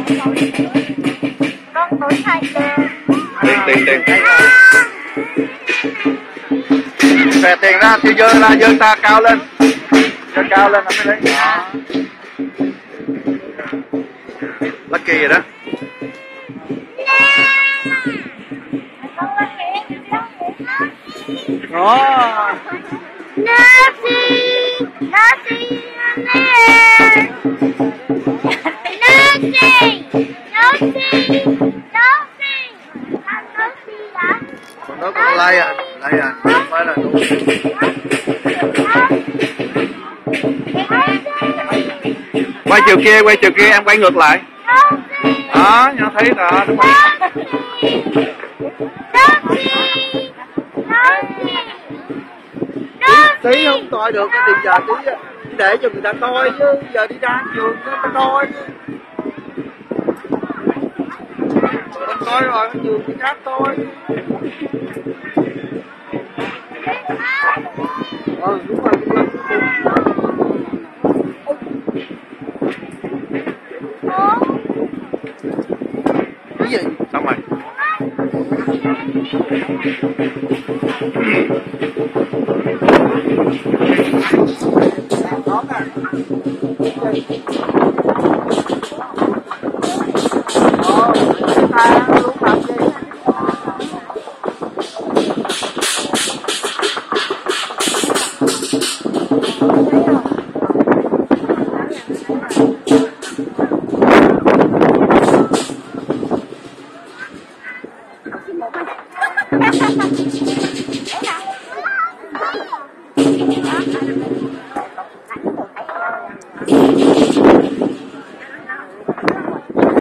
Con tuổi thầy Tiền Xòe tiền ra thì giơ ta cao lên. Giơ cao lên nó mới lấy. Đó. Lucky rồi đó. Đó. Nothing there. Còn đó còn lay à, không phải là đúng. Quay chiều kia em quay ngược lại. Đó, nhau thấy rồi, đúng rồi. Tí không coi được thì giờ tí để cho người ta coi chứ, giờ đi ra trường nó phải coi chứ. Mình coi rồi, trường thì khác coi. Đúng rồi, cái gì? Xong rồi. Đó nè.